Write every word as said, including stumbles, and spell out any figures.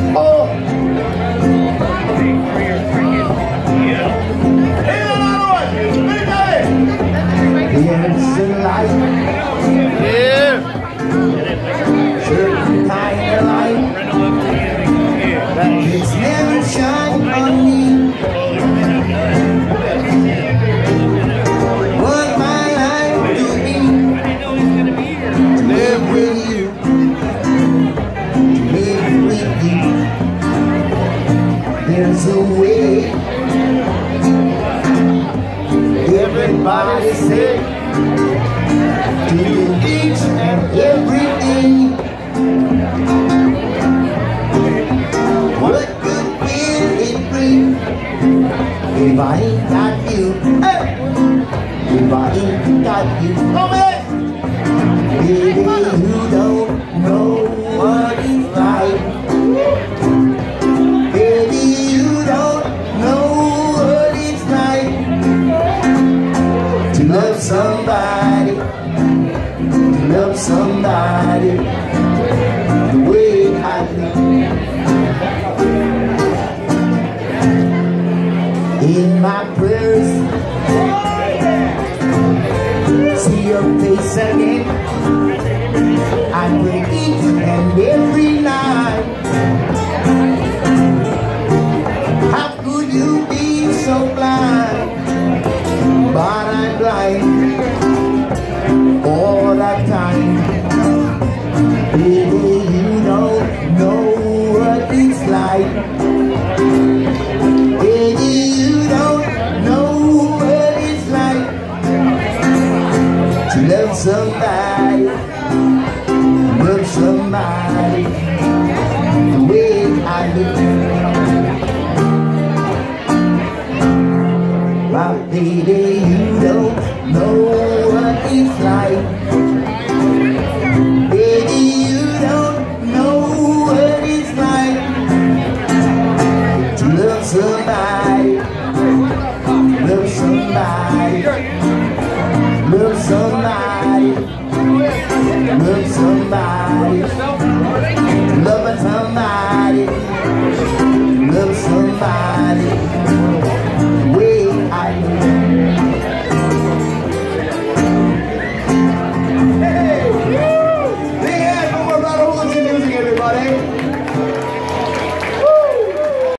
Oh. It's a light. Yeah. Certain kind of light. It's never shine on me. What my life to be. To live with you. To live with you. There's a way. Everybody say to do each and everything. What good will it bring if I ain't got you? Hey! If I ain't got you, come in. Baby, you don't know what it's like. Baby, you don't know what it's like to love somebody, to love somebody the way I do. In my prayers, see your face again. I pray each and every night. How could you be so blind? But I'm blind all the time. Baby, you don't know what it's like. Baby, you don't know what it's like to love somebody, love somebody the way I do. But baby, you don't know what it's like. Baby, you don't know what it's like to love somebody, love somebody, love somebody, love somebody.